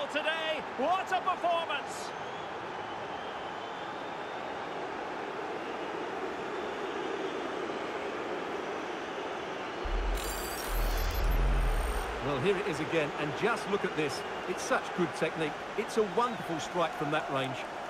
goal today. What a performance! Well, here it is again, and just look at this. It's such good technique. It's a wonderful strike from that range.